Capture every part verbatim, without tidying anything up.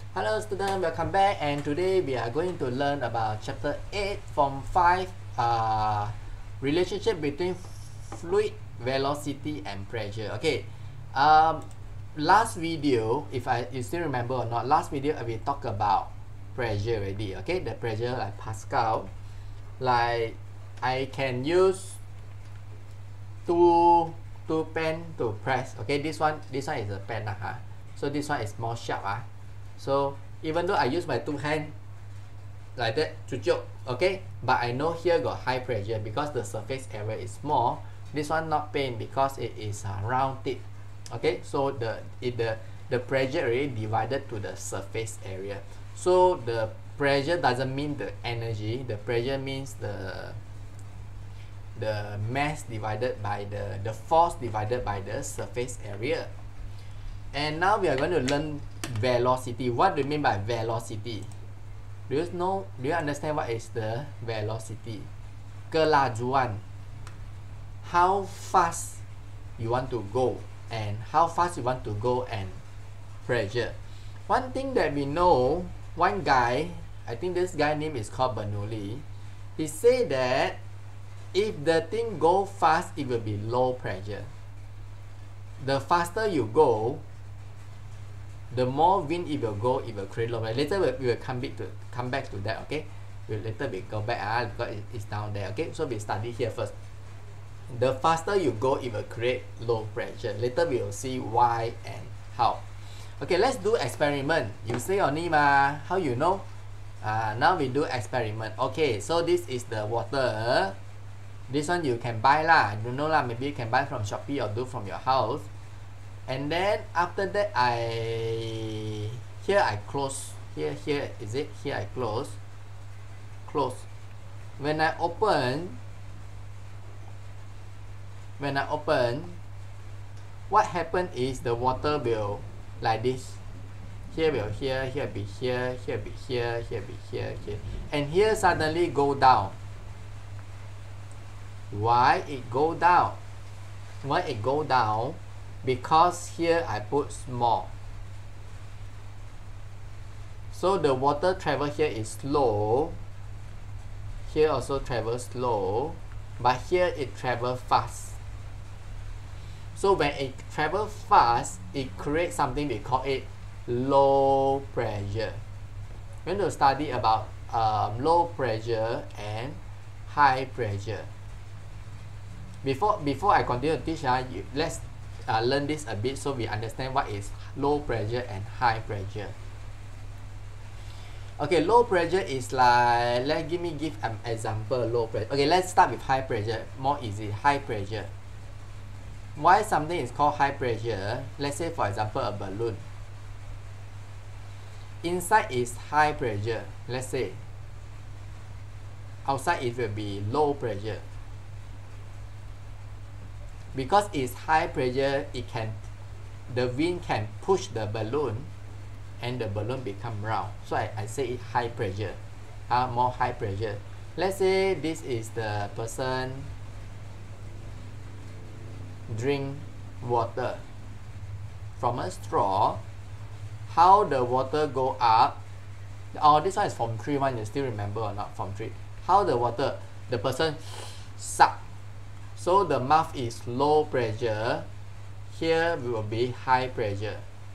Hello students, welcome back, and today we are going to learn about chapter eight from five uh, relationship between fluid velocity and pressure. Okay, um, last video, if I you still remember or not, last video we talked about pressure already. Okay, the pressure like Pascal, like I can use two two pen to press. Okay, this one this one is a pen uh, huh? So this one is more sharp uh. So even though I use my two hands like that to joke, okay, but I know here got high pressure because the surface area is small. This one not pain because it is a round tip. Okay, so the it, the the pressure already divided to the surface area. So the pressure doesn't mean the energy. The pressure means the the mass divided by the the force divided by the surface area. And now we are going to learn velocity. What do you mean by velocity? Do you know? Do you understand what is the velocity? Kelajuan. How fast you want to go and how fast you want to go and pressure. One thing that we know, one guy, I think this guy name is called Bernoulli. He said that if the thing go fast, it will be low pressure. The faster you go, the more wind it will go, it will create low pressure. Later we, we will come back to come back to that. Okay, we'll later we go back ah, because it, it's down there. Okay, so we study here first. The faster you go, it will create low pressure. Later we will see why and how. Okay, let's do experiment. You say only ma, how you know? Uh, now we do experiment. Okay, so this is the water. This one you can buy lah. I don't know lah. Maybe you can buy from Shopee or do from your house. And then after that, I here I close. Here here is it? Here I close. Close. When I open, when I open, what happened is the water will like this. Here will here, here be here, here be here, here be here, here, and here suddenly go down. Why it go down? Why it go down? Because here I put small. So the water travel here is slow. Here also travel slow, but here it travel fast. So when it travel fast, it creates something we call it low pressure. We're going to study about um, low pressure and high pressure. Before before I continue to teach, uh, you, let's uh, learn this a bit so we understand what is low pressure and high pressure. Okay, low pressure is like, let give me give an example. Low pressure. Okay, let's start with high pressure. More easy. High pressure. Why something is called high pressure? Let's say for example a balloon. Inside is high pressure. Let's say outside it will be low pressure. Because it's high pressure, it can the wind can push the balloon and the balloon become round. So I, I say it high pressure. Uh, more high pressure. Let's say this is the person drink water from a straw. How the water go up? Oh, this one is from three one. You still remember or not? From three. How the water, the person suck. So the mouth is low pressure. Here will be high pressure.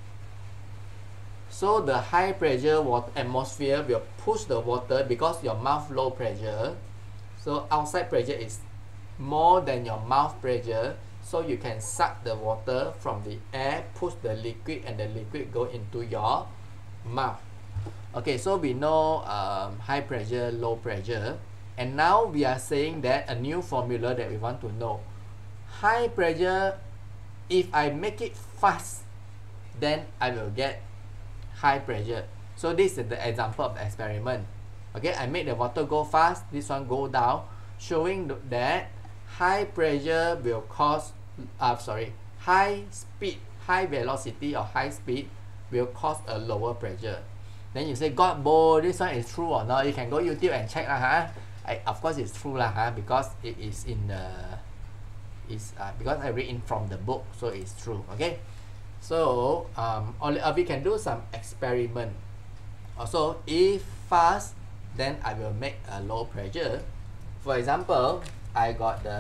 So the high pressure water atmosphere will push the water because your mouth low pressure. So outside pressure is more than your mouth pressure. So you can suck the water from the air, push the liquid, and the liquid go into your mouth. Okay, so we know um, high pressure, low pressure. And now we are saying that a new formula that we want to know. High pressure, if I make it fast, then I will get high pressure. So this is the example of the experiment. Okay, I make the water go fast, this one go down, showing that high pressure will cause, uh, sorry, high speed, high velocity or high speed will cause a lower pressure. Then you say, God, boy, this one is true or not? You can go YouTube and check lah, huh? I, of course it's true lah, huh? Because it is in the, is uh, because I read in from the book, so it's true. Okay, so um, only, uh, we can do some experiment. Also, if fast, then I will make a low pressure. For example, I got the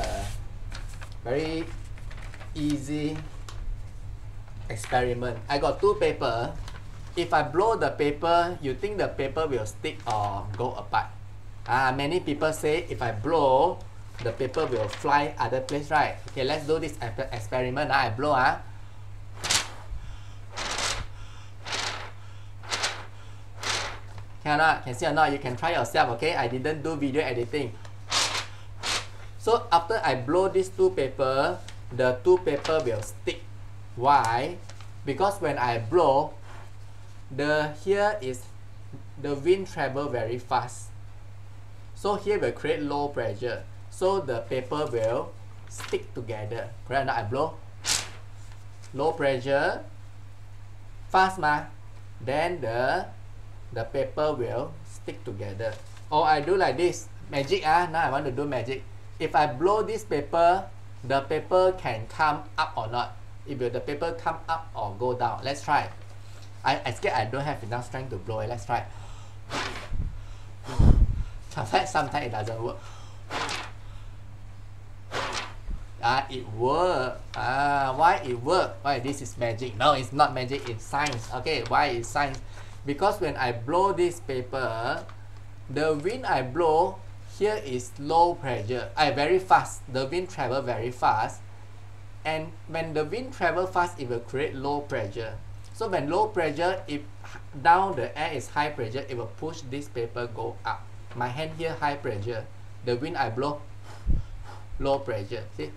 very easy experiment. I got two paper. If I blow the paper, you think the paper will stick or go apart? Ah, many people say if I blow, the paper will fly other place, right? Okay, let's do this experiment. I blow. Ah. Cannot, can see or not? You can try yourself, okay? I didn't do video editing. So after I blow these two paper, the two paper will stick. Why? Because when I blow, the here is the wind travel very fast. So here will create low pressure. So the paper will stick together. Correct? Now I blow. Low pressure, fast ma. Then the the paper will stick together. Or I do like this. Magic ah. Now I want to do magic. If I blow this paper, the paper can come up or not. If the paper come up or go down. Let's try. I, I scared I don't have enough strength to blow it. Let's try. Sometimes, sometimes it doesn't work. Ah, it works. Ah, why it works? Why this is magic? No, it's not magic. It's science. Okay, why is science? Because when I blow this paper, the wind I blow here is low pressure. I very fast. The wind travel very fast, and when the wind travel fast, it will create low pressure. So when low pressure, if down the air is high pressure, it will push this paper go up. My hand here high pressure. The wind I blow low pressure. See?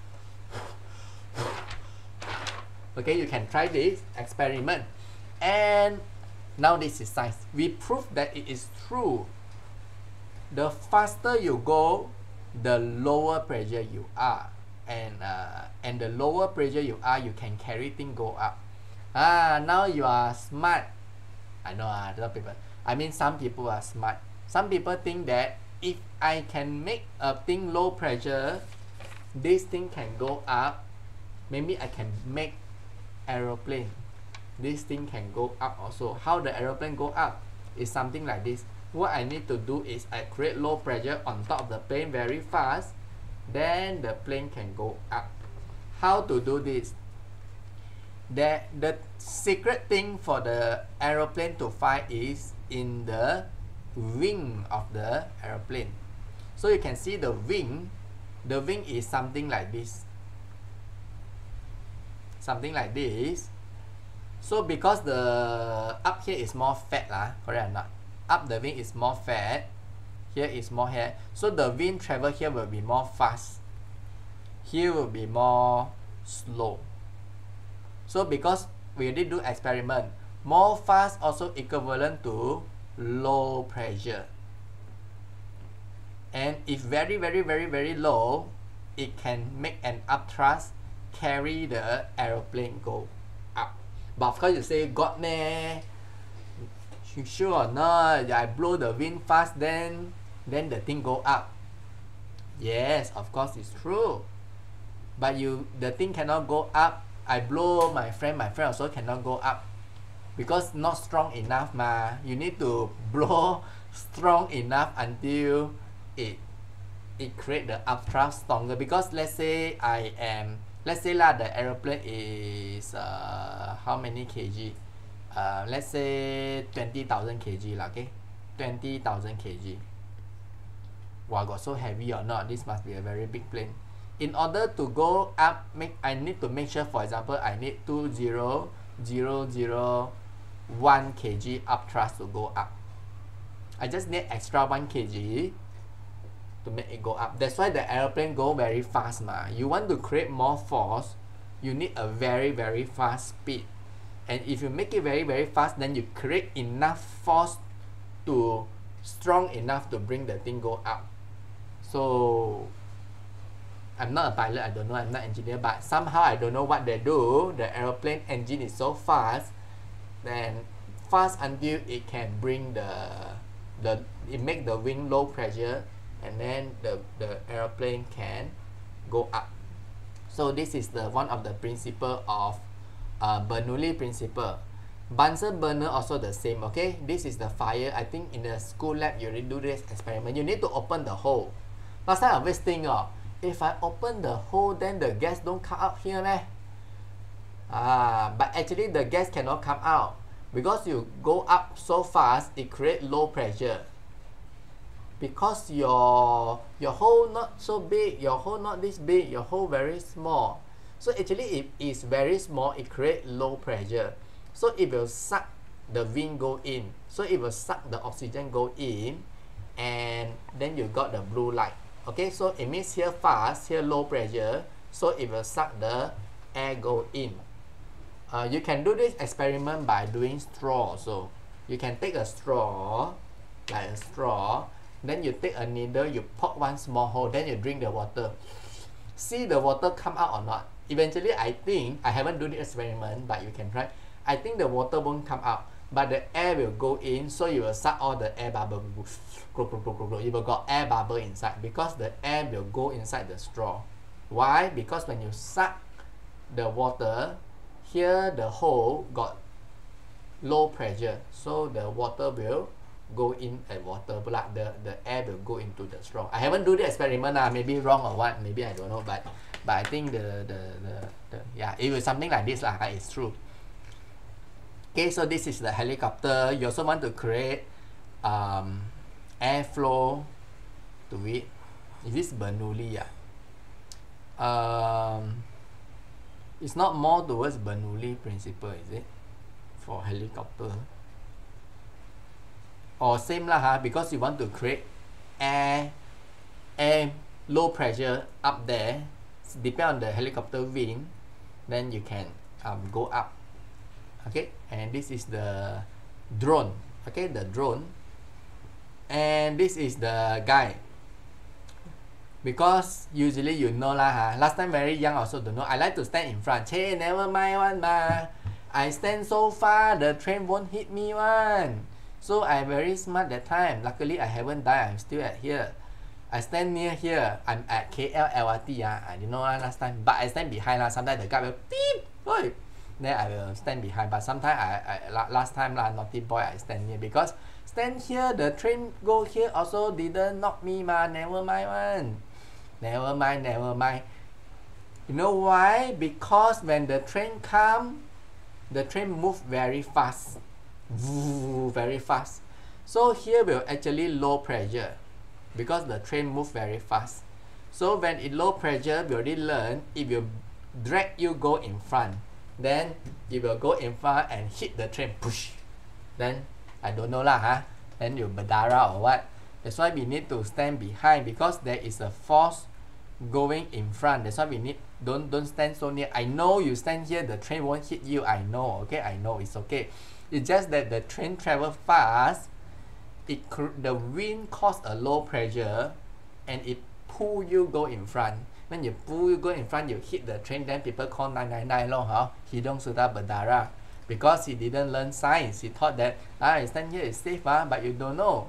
Okay, you can try this experiment. And now this is science. We prove that it is true. The faster you go, the lower pressure you are. And uh, and the lower pressure you are, you can carry things go up. Ah, now you are smart. I know ah, uh, people. I mean, some people are smart. Some people think that if I can make a thing low pressure, this thing can go up. Maybe I can make aeroplane. This thing can go up also. How the aeroplane go up is something like this. What I need to do is I create low pressure on top of the plane very fast. Then the plane can go up. How to do this? The, the secret thing for the aeroplane to fly is in the wing of the aeroplane. So you can see the wing. The wing is something like this. Something like this. So because the up here is more fat lah, correct or not? Up the wing is more fat. Here is more hair. So the wind travel here will be more fast. Here will be more slow. So because we did do experiment, more fast also equivalent to low pressure. And if very very very very low, it can make an upthrust, carry the aeroplane go up. But of course you say, God meh, you sure or not? I blow the wind fast, then then the thing go up. Yes, of course it's true. But you the thing cannot go up. I blow my friend, my friend also cannot go up. Because not strong enough ma. You need to blow strong enough until it it create the upthrust stronger. Because let's say I am let's say lah, the aeroplane is uh, how many kg? Uh, let's say twenty thousand kg lah, okay? twenty thousand kg. Wow, got so heavy or not? This must be a very big plane. In order to go up, make I need to make sure, for example, I need two zero zero zero one kg upthrust to go up. I just need extra one kg to make it go up. That's why the aeroplane go very fast ma. You want to create more force, you need a very very fast speed. And if you make it very very fast, then you create enough force to strong enough to bring the thing go up. So I'm not a pilot, I don't know, I'm not an engineer, but somehow I don't know what they do. The aeroplane engine is so fast, then fast until it can bring the the it make the wing low pressure, and then the the aeroplane can go up. So this is the one of the principle of uh, Bernoulli principle. Bunsen burner also the same, okay? This is the fire. I think in the school lab you already do this experiment. You need to open the hole. Last time I always think, oh, if I open the hole, then the gas don't come out here, meh? Ah, but actually the gas cannot come out because you go up so fast, it creates low pressure. Because your your hole not so big, your hole not this big, your hole very small. So actually if it's very small, it creates low pressure. So it will suck the wind go in. So it will suck the oxygen go in, and then you got the blue light. Okay, so it means here fast, here low pressure, so it will suck the air go in. Uh, you can do this experiment by doing straw. So you can take a straw, like a straw, then you take a needle, you poke one small hole, then you drink the water. See the water come out or not. Eventually, I think, I haven't done the experiment, but you can try. I think the water won't come out, but the air will go in, so you will suck all the air bubble. You will got air bubble inside because the air will go inside the straw. Why? Because when you suck the water, here the hole got low pressure, so the water will go in at water, but the, the air will go into the straw. I haven't do the experiment, uh, maybe wrong or what, maybe I don't know, but but I think the the, the, the yeah, it was something like this, uh, it's true. Okay, so this is the helicopter. You also want to create um, airflow to it. Is this Bernoulli? Yeah. Um, it's not more towards Bernoulli principle, is it? For helicopter. Or same lah, huh? Because you want to create air, air low pressure up there. Depend on the helicopter wind, then you can um, go up. Okay, and this is the drone. Okay, the drone, and this is the guy. Because usually you know lah, huh? Last time very young also don't know. I like to stand in front. Hey, never mind one ma. I stand so far, the train won't hit me one. So I'm very smart that time. Luckily I haven't died. I'm still at here. I stand near here. I'm at K L L R T. Uh, I didn't know uh, last time, but I stand behind. Uh, sometimes the guy will beep. Oi. Then I will stand behind. But sometimes I, I last time lah, naughty boy, I stand here because stand here. The train go here also didn't knock me ma. Never mind one. Never mind. Never mind. You know why? Because when the train come, the train move very fast. Very fast. So here will actually low pressure because the train move very fast. So when it low pressure, we already learn it will drag you go in front. Then it will go in front and hit the train, push. Then I don't know lah, huh? Then you badara or what? That's why we need to stand behind because there is a force going in front. That's why we need don't don't stand so near. I know you stand here, the train won't hit you. I know, okay, I know, it's okay. It's just that the train travel fast. It the wind cause a low pressure, and it pull you go in front. When you pull you go in front, you hit the train. Then people call nine nine nine long, huh? Hidong Suda Badara, because he didn't learn science. He thought that ah, I stand here is safe, huh? But you don't know.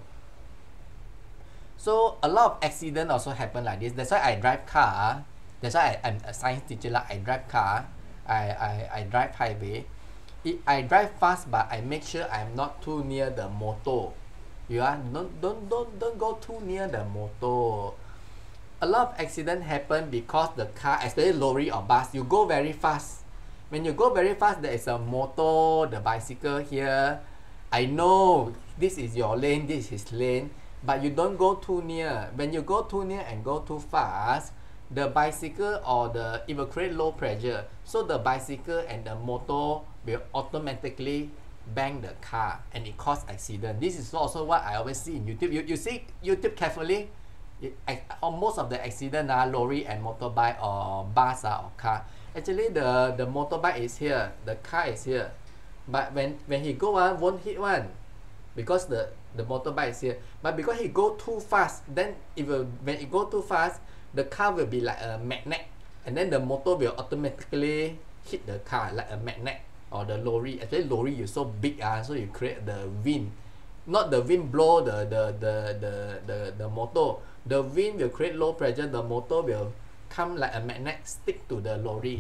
So a lot of accident also happen like this. That's why I drive car. That's why I, I'm a science teacher. Like I drive car. I I, I drive highway. It, I drive fast, but I make sure I'm not too near the motor. You are don't don't don't don't go too near the motor. A lot of accident happen because the car, especially lorry or bus, you go very fast. When you go very fast, there is a motor, the bicycle here. I know this is your lane, this is lane, but you don't go too near. When you go too near and go too fast, the bicycle or the it will create low pressure. So the bicycle and the motor will automatically bang the car and it cause accident. This is also what I always see in YouTube. You, you see YouTube carefully, it, most of the accident are lorry and motorbike or bus uh, or car. Actually the, the motorbike is here, the car is here. But when, when he go uh, won't hit one because the, the motorbike is here. But because he go too fast, then it will when it go too fast, the car will be like a magnet, and then the motor will automatically hit the car like a magnet. Or the lorry, actually lorry is so big, uh, so you create the wind. Not the wind blow the, the, the, the, the, the motor. The wind will create low pressure, the motor will come like a magnet, stick to the lorry.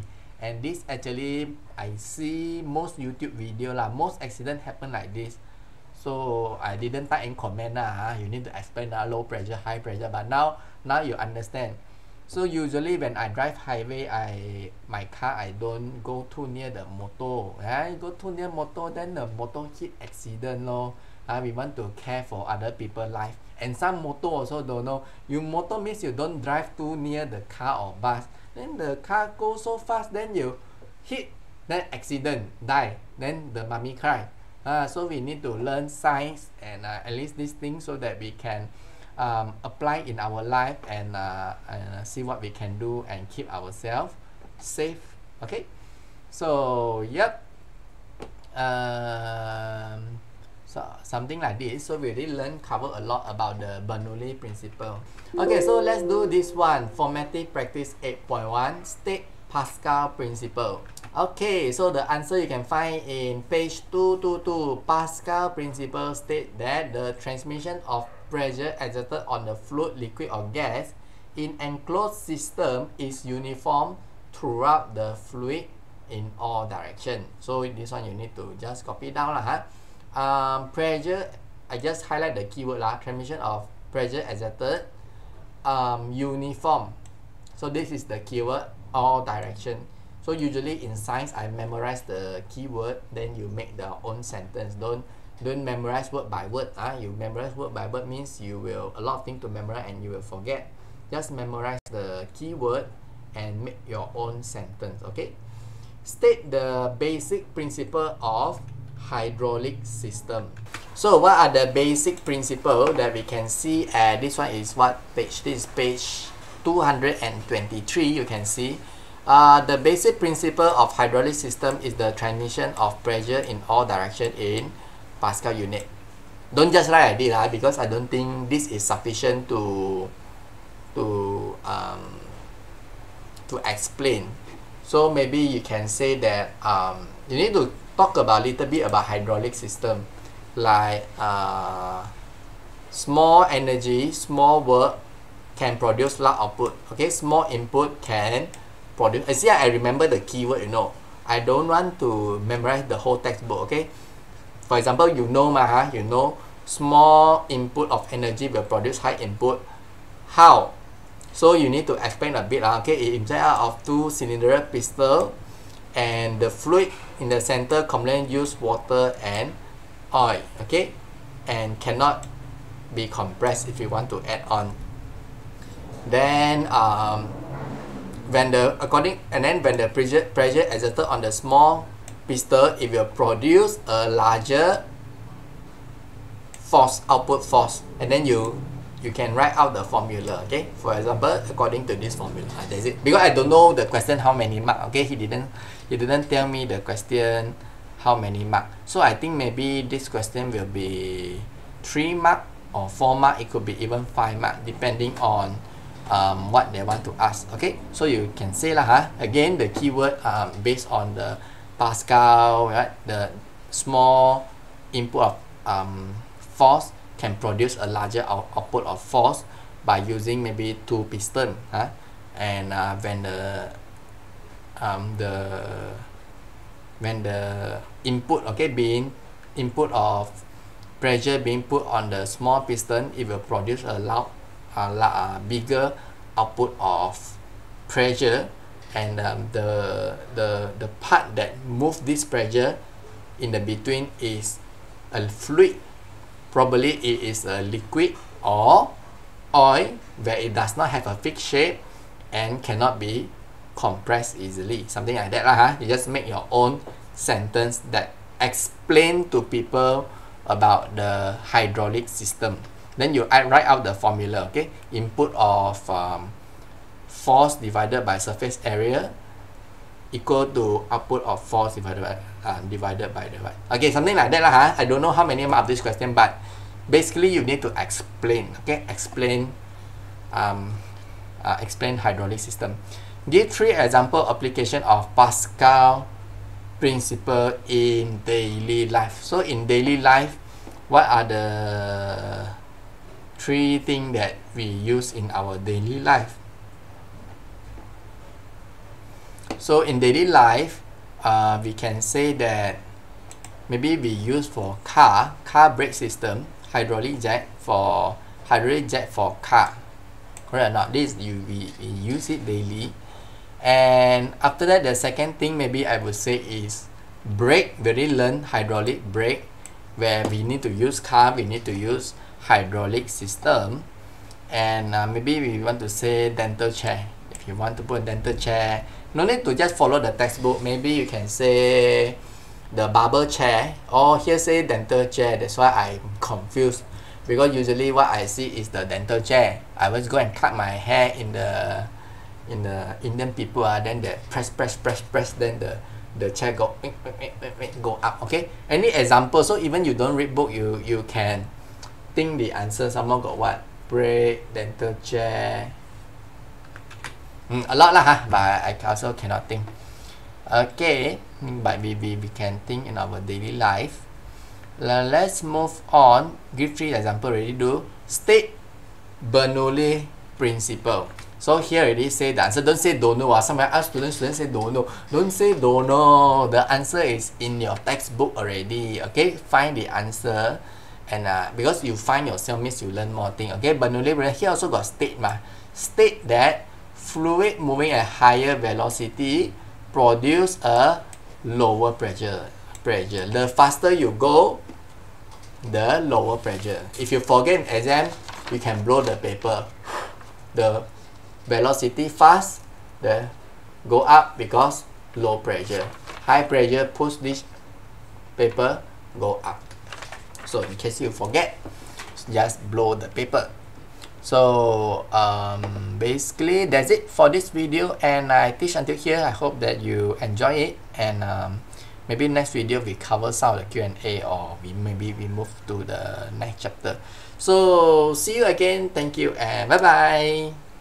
And this actually I see most YouTube video lah, most accident happen like this. So I didn't type in comment lah, you need to explain uh, low pressure, high pressure, but now now you understand. So usually when I drive highway, I my car I don't go too near the motor. I go too near motor, then the motor hit accident lor. Uh, we want to care for other people's life. And some motor also don't know. You motor means you don't drive too near the car or bus. Then the car goes so fast, then you hit, then accident, die. Then the mommy cry. Uh, so we need to learn science and uh, at least these things so that we can um, apply in our life and, uh, and uh, see what we can do and keep ourselves safe. Okay, so yep, um, so something like this. So we already learned, cover a lot about the Bernoulli principle. Okay, so let's do this one, formative practice eight point one, state Pascal principle. Okay, so the answer you can find in page two twenty-two. Pascal principle state that the transmission of pressure exerted on the fluid, liquid or gas in enclosed system is uniform throughout the fluid in all direction. So this one you need to just copy down lah. Huh? Um, pressure, I just highlight the keyword lah. Transmission of pressure exerted, um, uniform. So this is the keyword, all direction. So usually in science, I memorize the keyword, then you make the own sentence. Don't don't memorize word by word. Uh. You memorize word by word means you will a lot of things to memorize and you will forget. Just memorize the keyword and make your own sentence. Okay. State the basic principle of hydraulic system. So what are the basic principle that we can see? Uh, this one is what page? This is page two hundred twenty-three. You can see. Uh, the basic principle of hydraulic system is the transmission of pressure in all direction in Pascal unit. Don't just write like this uh, because I don't think this is sufficient to to um, to explain. So maybe you can say that um, you need to talk about a little bit about hydraulic system, like uh, small energy, small work can produce large output. Okay, small input can produce. I see, I remember the keyword, you know. I don't want to memorize the whole textbook, okay? For example, you know, ma, you know, small input of energy will produce high input. How? So you need to explain a bit, okay? It inside out of two cylinder pistol, and the fluid in the center commonly use water and oil, okay? And cannot be compressed if you want to add on. Then um, when the according and then when the pressure pressure exerted on the small piston, it will produce a larger force, output force, and then you you can write out the formula. Okay, for example, according to this formula, uh, that's it. Because I don't know the question how many mark. Okay, he didn't he didn't tell me the question how many mark. So I think maybe this question will be three mark or four mark. It could be even five mark depending on Um, what they want to ask. Okay, so you can say lah, huh? Again, the keyword um, based on the Pascal, right? The small input of um, force can produce a larger out output of force by using maybe two piston, huh? And uh, when the um, the when the input, okay, being input of pressure being put on the small piston, it will produce a loud A uh, bigger output of pressure, and um, the the the part that moves this pressure in the between is a fluid. Probably it is a liquid or oil where it does not have a fixed shape and cannot be compressed easily. Something like that lah, huh? You just make your own sentence that explain to people about the hydraulic system. Then you write out the formula, okay? Input of um, force divided by surface area equal to output of force divided by uh, divided by the right. Okay, something like that lah. Huh? I don't know how many of this question, but basically you need to explain. Okay, explain, um, uh, explain hydraulic system. Give three example application of Pascal principle in daily life. So in daily life, what are the three things that we use in our daily life? So in daily life, uh, we can say that maybe we use for car, car brake system, hydraulic jack for hydraulic jack for car. Correct or not? This you we, we use it daily. And after that, the second thing maybe I would say is brake. We already learn hydraulic brake, where we need to use car, we need to use hydraulic system. And uh, maybe we want to say dental chair. If you want to put a dental chair, no need to just follow the textbook. Maybe you can say the barber chair, or here say dental chair. That's why I'm confused, because usually what I see is the dental chair. I always go and cut my hair in the in the Indian people, uh, then they press press press press, then the the chair go go up. Okay, any example? So even you don't read book, you you can think the answer. Someone got what? Brake, dental chair, mm, a lot lah, huh? But I also cannot think. Okay, but we, we, we can think in our daily life. Let's move on. Give three example already do. State Bernoulli principle. So here already say the answer. Don't say don't know. Uh. Somewhere else students, students say don't know. Don't say don't know. The answer is in your textbook already. Okay, find the answer. And uh, because you find yourself means you learn more things. Okay, Bernoulli here also got state ma. State that fluid moving at higher velocity produce a lower pressure. Pressure. The faster you go, the lower pressure. If you forget an exam, you can blow the paper. The velocity fast, the go up because low pressure. High pressure push this paper go up. So in case you forget, just blow the paper. So um, basically that's it for this video, and I teach until here. I hope that you enjoy it, and um, maybe next video we cover some of the Q and A, or we maybe we move to the next chapter. So see you again. Thank you and bye bye.